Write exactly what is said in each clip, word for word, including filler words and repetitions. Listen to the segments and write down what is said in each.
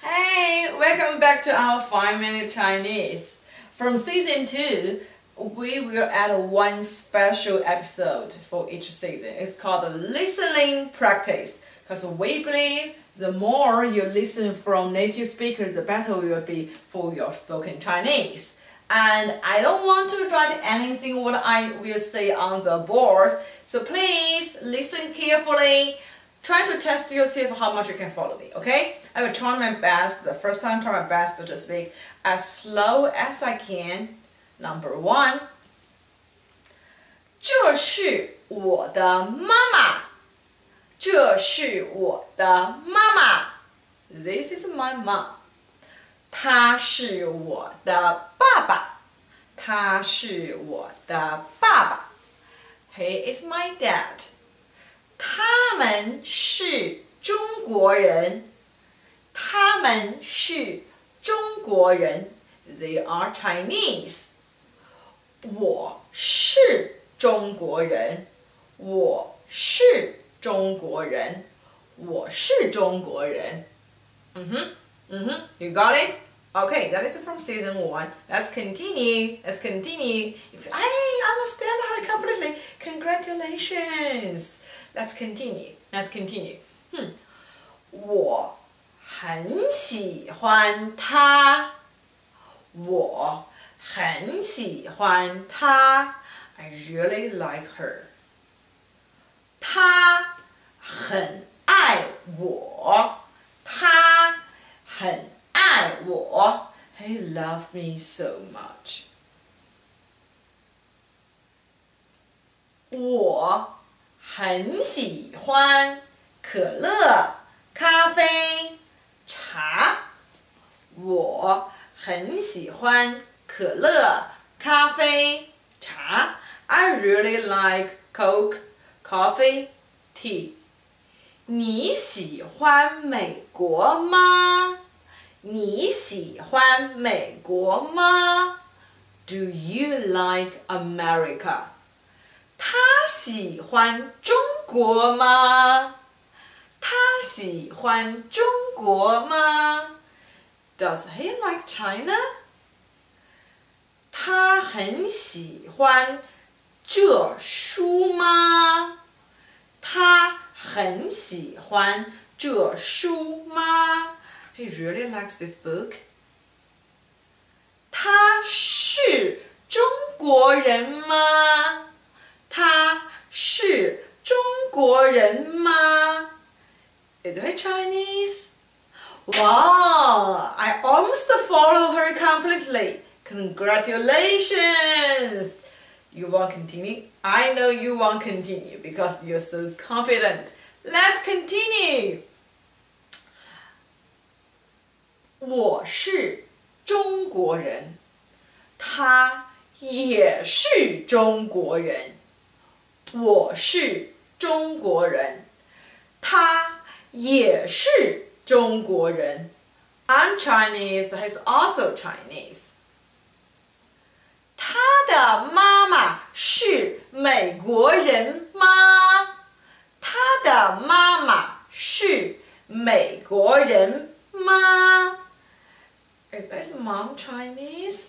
Hey, welcome back to our five minute Chinese. From season two, we will add one special episode for each season. It's called the listening practice because we believe the more you listen from native speakers, the better it will be for your spoken Chinese. And I don't want to write anything what I will say on the board, so please listen carefully. Try to test yourself how much you can follow me, okay? I will try my best, the first time try my best to speak as slow as I can. Number one, 这是我的妈妈。这是我的妈妈。This is my mom. 他是我的爸爸。他是我的爸爸。He is my dad. 他们是中国人。他们是中国人。They are Chinese. 我是中国人。我是中国人。我是中国人。Mm-hmm. Mm-hmm. You got it? Okay, that is from season one. Let's continue. Let's continue. If I understand her completely, congratulations. Let's continue. Let's continue. Hmm. 我很喜欢她。我很喜欢她。I really like her. 她很爱我。她很爱我。He loves me so much. 我很喜欢可乐、咖啡、茶。我很喜欢可乐、咖啡、茶。I really like Coke, coffee, tea. 你喜欢美国吗？你喜欢美国吗？ Do you like America? 他喜欢中国吗？他喜欢中国吗？ Does he like China? 他很喜欢这书吗？他很喜欢这书吗？ He really likes this book. 他是中国人吗？他是中国人吗？ Is he Chinese? Wow! I almost follow her completely. Congratulations! You won't continue? I know you won't continue because you're so confident. Let's continue. 我是中国人，他也是中国人。我是中国人，他也是中国人。I'm Chinese, he's also Chinese. 他的妈妈是美国人吗？他的妈妈是美国人吗？ Is his mom Chinese?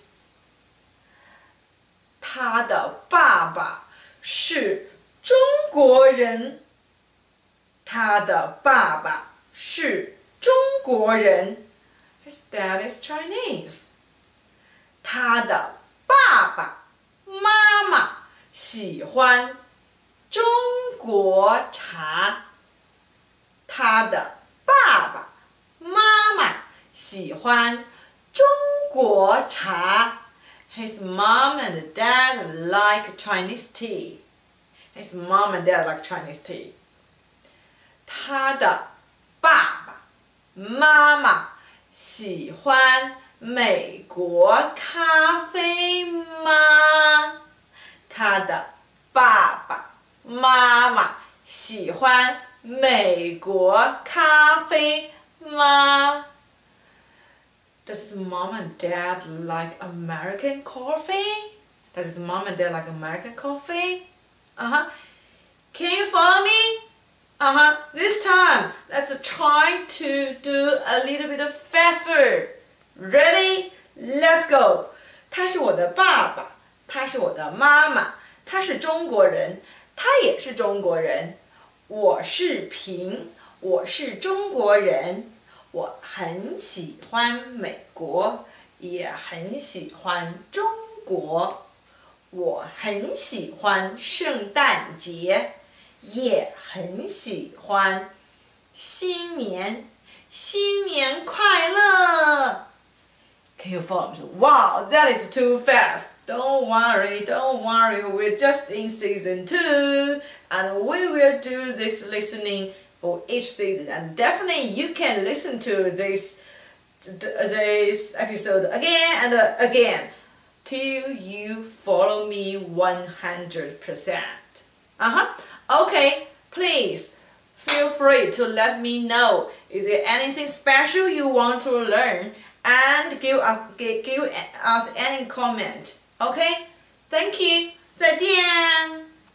他的爸爸是中国人。他的爸爸是中国人。His dad is Chinese. 他的爸爸妈妈喜欢中国茶。他的爸爸妈妈喜欢中国茶。His mom and dad like Chinese tea. His mom and dad like Chinese tea. 他的爸爸妈妈喜欢美国咖啡吗？他的爸爸妈妈喜欢美国咖啡吗？ Does his mom and dad like American coffee? Does his mom and dad like American coffee? Uh-huh. Can you follow me? Uh-huh. This time. on, let's try to do a little bit faster. Ready? Let's go. 他是我的爸爸，他是我的妈妈，他是中国人，他也是中国人。我是平，我是中国人，我很喜欢美国，也很喜欢中国。我很喜欢圣诞节，也很喜欢新年。新年快乐！ Can you follow me? Wow, that is too fast. Don't worry, don't worry. We're just in season two, and we will do this listening for each season. And definitely, you can listen to this this episode again and again till you follow me one hundred percent. Uh huh. Okay, please feel free to let me know. Is there anything special you want to learn? And give us give, give us any comment. Okay? Thank you. 再见。